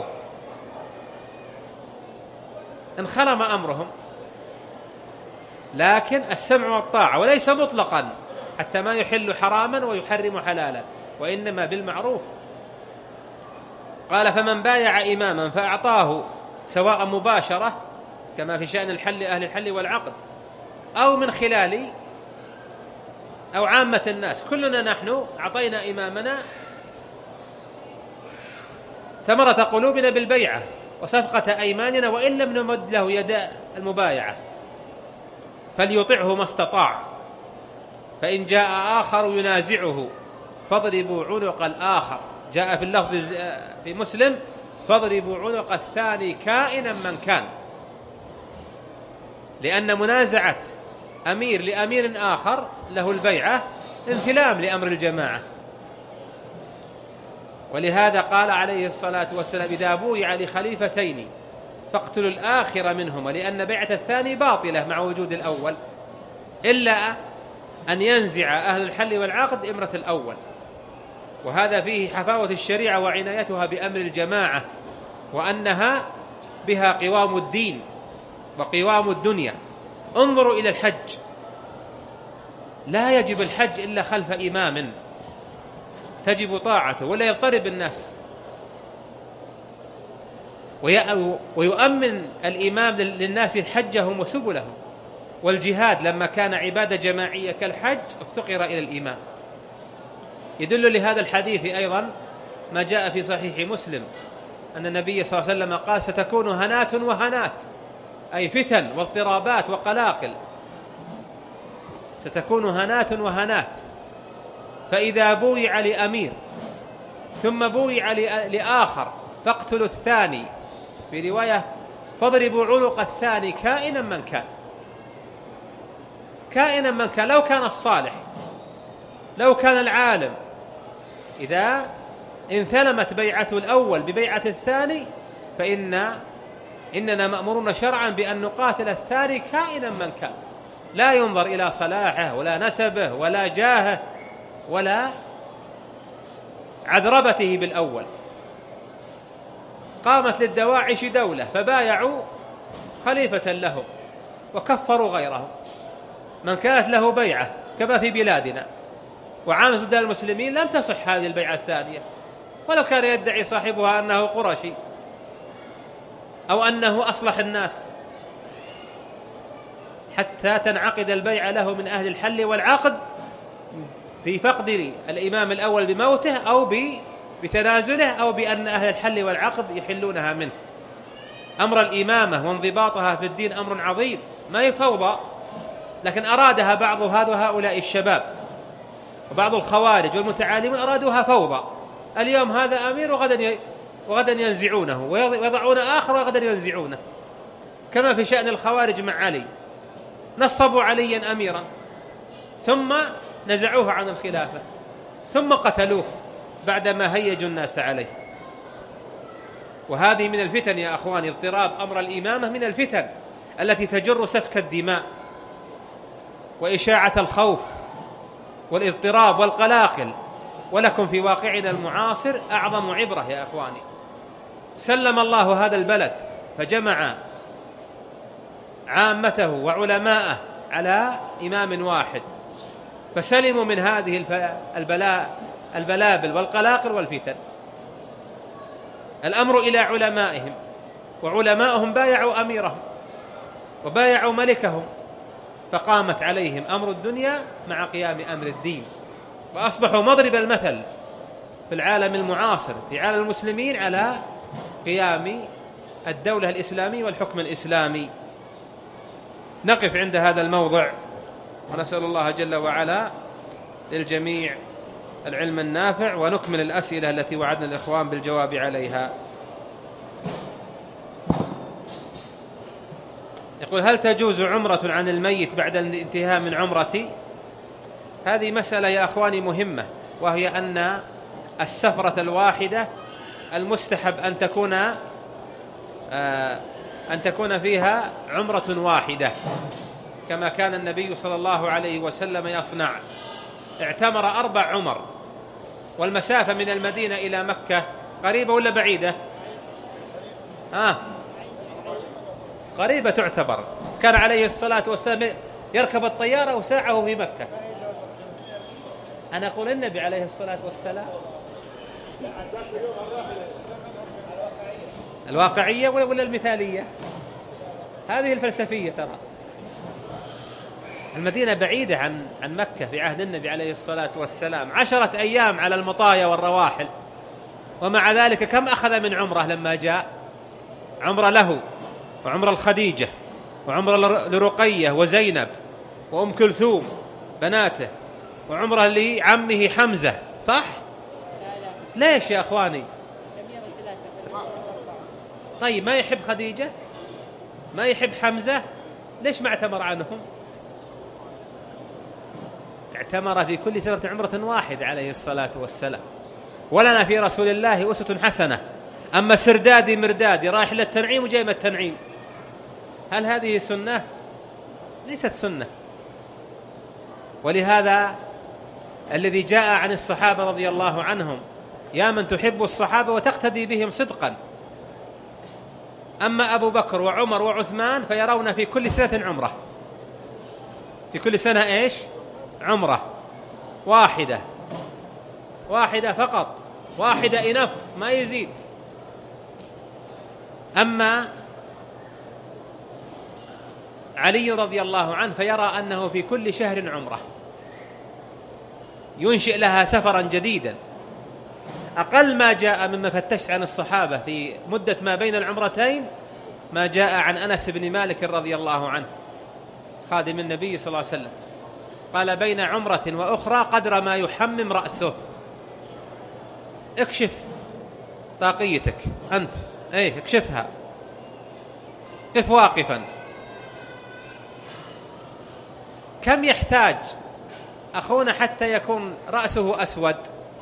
انخرم أمرهم، لكن السمع والطاعة، وليس مطلقا حتى ما يحل حراما ويحرم حلالا، وإنما بالمعروف. قال: فمن بايع إماما فأعطاه، سواء مباشرة كما في شأن الحل أهل الحل والعقد، أو من خلال أو عامة الناس، كلنا نحن أعطينا إمامنا ثمرة قلوبنا بالبيعة وصفقة أيماننا، وإن لم نمد له يد المبايعة، فليطعه ما استطاع. فإن جاء آخر ينازعه فاضربوا عنق الآخر. جاء في اللفظ في مسلم: فاضربوا عنق الثاني كائنا من كان. لأن منازعة أمير لأمير آخر له البيعة انثلام لأمر الجماعة. ولهذا قال عليه الصلاة والسلام: إذا بويع لخليفتين فاقتلوا الآخر منهما، لأن بيعة الثاني باطلة مع وجود الأول، إلا أن ينزع أهل الحل والعقد إمرة الأول. وهذا فيه حفاوة الشريعة وعنايتها بأمر الجماعة، وأنها بها قوام الدين وقوام الدنيا. انظروا إلى الحج، لا يجب الحج إلا خلف إمام تجب طاعته، ولا يضطرب الناس. ويؤمن الإمام للناس حجهم وسبلهم. والجهاد لما كان عبادة جماعية كالحج افتقر إلى الإمام. يدل لهذا الحديث أيضا ما جاء في صحيح مسلم أن النبي صلى الله عليه وسلم قال: ستكون هنات وهنات، أي فتن واضطرابات وقلاقل، ستكون هنات وهنات. فإذا بويع لأمير ثم بويع لآخر فاقتلوا الثاني، في رواية فاضربوا عنق الثاني كائنا من كان، كائنا من كان، لو كان الصالح، لو كان العالم. إذا انثلمت بيعة الأول ببيعة الثاني فإن إننا مأمورون شرعا بأن نقاتل الثاني كائنا من كان، لا ينظر إلى صلاحه ولا نسبه ولا جاهه ولا عذربته بالأول. قامت للدواعش دولة فبايعوا خليفة لهم وكفروا غيره من كانت له بيعة كما في بلادنا، وعامة بلدان المسلمين لم تصح هذه البيعة الثانية، ولو كان يدعي صاحبها أنه قرشي أو أنه أصلح الناس، حتى تنعقد البيعة له من أهل الحل والعقد في فقد الإمام الأول بموته أو بتنازله أو بأن أهل الحل والعقد يحلونها منه. أمر الإمامة وانضباطها في الدين أمر عظيم، ما يفوضى، لكن أرادها بعض هؤلاء الشباب وبعض الخوارج والمتعالمين أرادوها فوضى. اليوم هذا أمير وغدا وغدا ينزعونه، ويضعون آخر وغدا ينزعونه، كما في شأن الخوارج مع علي، نصبوا عليا أميرا ثم نزعوه عن الخلافة ثم قتلوه بعدما هيجوا الناس عليه. وهذه من الفتن يا أخواني، اضطراب أمر الإمامة من الفتن التي تجر سفك الدماء وإشاعة الخوف والاضطراب والقلاقل. ولكم في واقعنا المعاصر أعظم عبرة يا أخواني، سلم الله هذا البلد فجمع عامته وعلماءه على إمام واحد، فسلموا من هذه البلاء البلابل والقلاقل والفتن. الأمر إلى علمائهم، وعلمائهم بايعوا أميرهم وبايعوا ملكهم، فقامت عليهم أمر الدنيا مع قيام أمر الدين، وأصبحوا مضرب المثل في العالم المعاصر في عالم المسلمين على قيام الدولة الإسلامية والحكم الإسلامي. نقف عند هذا الموضع، ونسأل الله جل وعلا للجميع العلم النافع، ونكمل الأسئلة التي وعدنا الإخوان بالجواب عليها. يقول: هل تجوز عمرة عن الميت بعد الانتهاء من عمرتي؟ هذه مسألة يا أخواني مهمة، وهي أن السفرة الواحدة المستحب أن تكون آه أن تكون فيها عمرة واحدة، كما كان النبي صلى الله عليه وسلم يصنع. اعتمر أربع عمر، والمسافة من المدينة إلى مكة قريبة ولا بعيدة؟ آه قريبة تعتبر. كان عليه الصلاة والسلام يركب الطيارة وساعه في مكة. أنا أقول النبي عليه الصلاة والسلام الواقعية ولا المثالية؟ هذه الفلسفية. ترى المدينة بعيدة عن عن مكة في عهد النبي عليه الصلاة والسلام، عشرة أيام على المطايا والرواحل، ومع ذلك كم أخذ من عمره لما جاء؟ عمره له، وعمره الخديجة، وعمره لرقية وزينب وأم كلثوم بناته، وعمره لعمه حمزة، صح؟ ليش يا أخواني؟ طيب ما يحب خديجة؟ ما يحب حمزة؟ ليش ما اعتمر عنهم؟ اعتمر في كل سنة عمرة واحدة عليه الصلاة والسلام. ولنا في رسول الله أسوة حسنة. أما سردادي مردادي رايح للتنعيم وجاي من التنعيم، هل هذه سنة؟ ليست سنة. ولهذا الذي جاء عن الصحابة رضي الله عنهم: يا من تحب الصحابة وتقتدي بهم صدقا. أما أبو بكر وعمر وعثمان فيرون في كل سنة عمرة، في كل سنة إيش؟ عمرة واحدة، واحدة فقط، واحدة إنف، ما يزيد. أما علي رضي الله عنه فيرى أنه في كل شهر عمرة، ينشئ لها سفرا جديدا. أقل ما جاء مما فتشت عن الصحابة في مدة ما بين العمرتين ما جاء عن أنس بن مالك رضي الله عنه خادم النبي صلى الله عليه وسلم، قال: بين عمرة وأخرى قدر ما يحمم رأسه. اكشف طاقيتك أنت، ايه اكشفها، قف واقفا. كم يحتاج أخونا حتى يكون رأسه أسود؟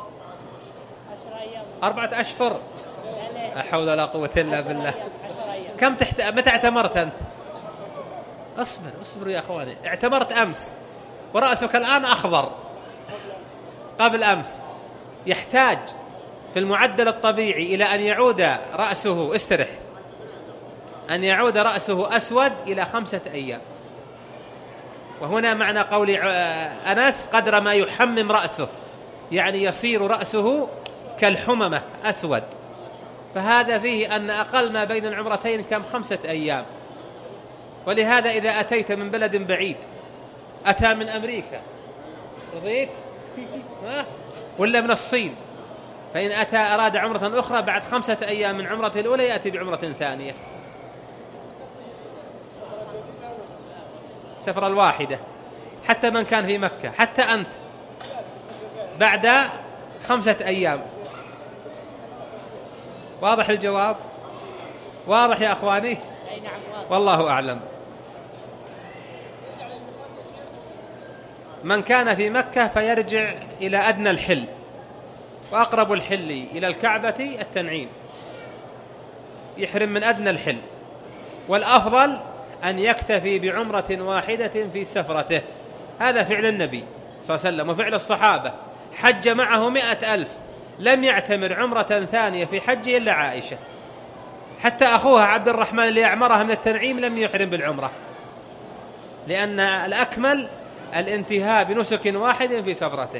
أربعة أشهر. لا حول ولا قوة إلا بالله. كم تحت... متى اعتمرت أنت؟ اصبر اصبر يا أخواني، اعتمرت أمس ورأسك الآن أخضر قبل أمس. يحتاج في المعدل الطبيعي إلى أن يعود رأسه، استرح، أن يعود رأسه أسود إلى خمسة أيام. وهنا معنى قول أنس قدر ما يحمم رأسه، يعني يصير رأسه كالحممة أسود. فهذا فيه أن أقل ما بين العمرتين كم؟ خمسة أيام. ولهذا إذا أتيت من بلد بعيد، أتى من أمريكا، رضيت؟ ولا من الصين، فإن أتى أراد عمرة أخرى بعد خمسة أيام من عمرته الأولى يأتي بعمرة ثانية. السفرة الواحدة حتى من كان في مكة، حتى أنت بعد خمسة أيام. واضح الجواب؟ واضح يا أخواني؟ والله أعلم. من كان في مكة فيرجع إلى أدنى الحل، وأقرب الحل إلى الكعبة التنعيم، يحرم من أدنى الحل. والأفضل أن يكتفي بعمرة واحدة في سفرته. هذا فعل النبي صلى الله عليه وسلم وفعل الصحابة. حج معه مئة ألف، لم يعتمر عمرة ثانية في حجه إلا عائشة. حتى أخوها عبد الرحمن اللي أعمرها من التنعيم لم يحرم بالعمرة، لأن الأكمل الانتهاء بنسك واحد في سفرته.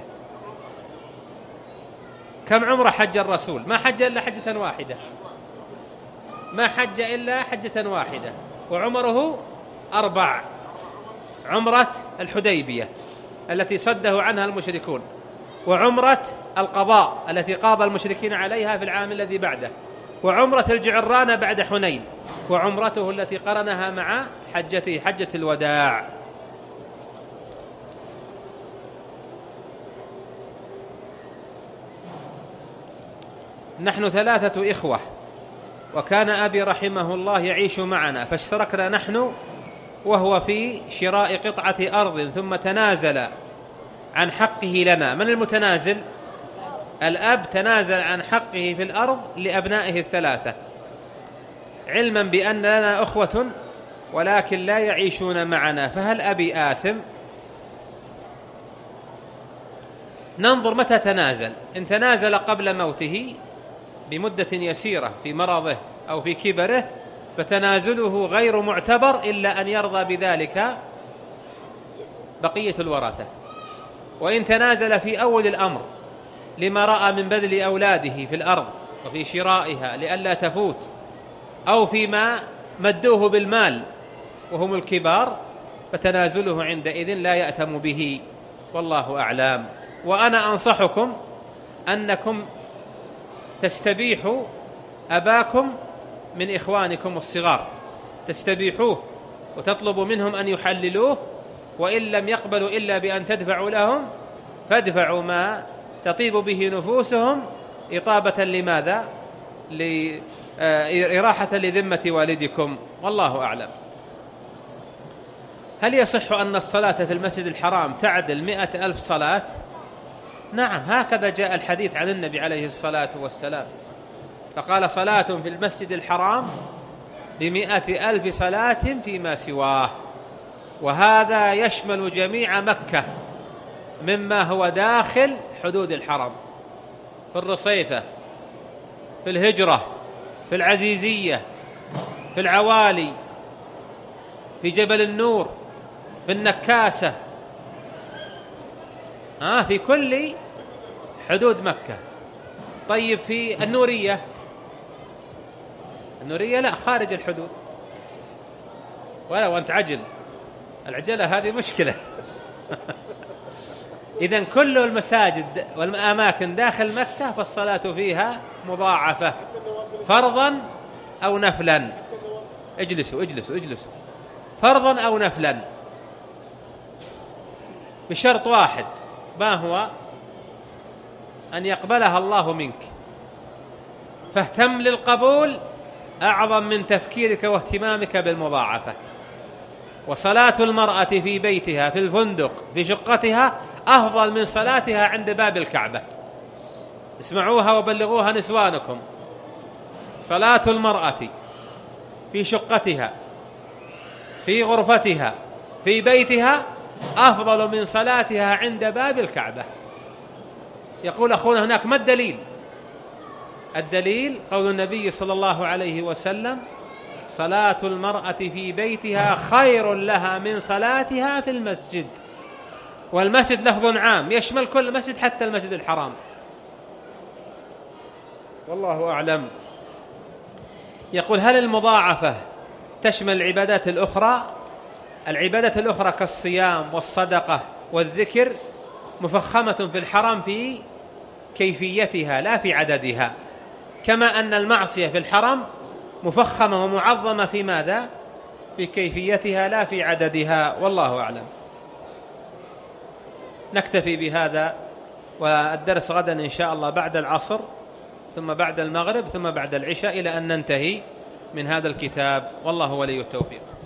كم عمرة حج الرسول؟ ما حج إلا حجة واحدة، ما حج إلا حجة واحدة، وعمره أربع: عمرة الحديبية التي صده عنها المشركون، وعمرة القضاء التي قاضى المشركين عليها في العام الذي بعده، وعمرة الجعرانة بعد حنين، وعمرته التي قرنها مع حجته حجة الوداع. نحن ثلاثة إخوة، وكان أبي رحمه الله يعيش معنا، فاشتركنا نحن وهو في شراء قطعة أرض، ثم تنازل عن حقه لنا. من المتنازل؟ الأب تنازل عن حقه في الأرض لأبنائه الثلاثة، علما بأن لنا أخوة ولكن لا يعيشون معنا، فهل أبي آثم؟ ننظر متى تنازل. إن تنازل قبل موته بمدة يسيرة في مرضه أو في كبره فتنازله غير معتبر إلا أن يرضى بذلك بقية الورثة. وإن تنازل في أول الأمر لما رأى من بذل أولاده في الأرض وفي شرائها لئلا تفوت، أو فيما مدوه بالمال وهم الكبار، فتنازله عندئذ لا يأثم به، والله أعلم. وأنا أنصحكم أنكم تستبيحوا أباكم من إخوانكم الصغار، تستبيحوه وتطلبوا منهم أن يحللوه، وإن لم يقبلوا إلا بأن تدفعوا لهم فادفعوا ما تطيب به نفوسهم إطابة لماذا؟ لإراحة لذمة والدكم، والله أعلم. هل يصح أن الصلاة في المسجد الحرام تعدل مئة ألف صلاة؟ نعم، هكذا جاء الحديث عن النبي عليه الصلاة والسلام، فقال: صلاة في المسجد الحرام بمئة ألف صلاة فيما سواه. وهذا يشمل جميع مكة مما هو داخل حدود الحرم، في الرصيفة، في الهجرة، في العزيزية، في العوالي، في جبل النور، في النكاسة، آه في كل حدود مكة. طيب في النورية، النورية لا، خارج الحدود. ولا وأنت عجل، العجلة هذه مشكلة. إذن كل المساجد والأماكن داخل مكة فالصلاة فيها مضاعفة فرضا أو نفلا. اجلسوا اجلسوا اجلسوا فرضا أو نفلا، بشرط واحد، ما هو؟ أن يقبلها الله منك، فاهتم للقبول أعظم من تفكيرك واهتمامك بالمضاعفة. وصلاة المرأة في بيتها في الفندق في شقتها أفضل من صلاتها عند باب الكعبة. اسمعوها وبلغوها نسوانكم. صلاة المرأة في شقتها في غرفتها في بيتها أفضل من صلاتها عند باب الكعبة. يقول أخونا هناك: ما الدليل؟ الدليل قول النبي صلى الله عليه وسلم: صلاة المرأة في بيتها خير لها من صلاتها في المسجد. والمسجد لفظ عام يشمل كل مسجد حتى المسجد الحرام. والله أعلم. يقول: هل المضاعفة تشمل العبادات الأخرى؟ العبادات الأخرى كالصيام والصدقة والذكر مفخمة في الحرم في كيفيتها لا في عددها، كما أن المعصية في الحرم مفخمة ومعظمة في ماذا؟ في كيفيتها لا في عددها. والله أعلم. نكتفي بهذا، والدرس غدا إن شاء الله بعد العصر ثم بعد المغرب ثم بعد العشاء إلى أن ننتهي من هذا الكتاب، والله ولي التوفيق.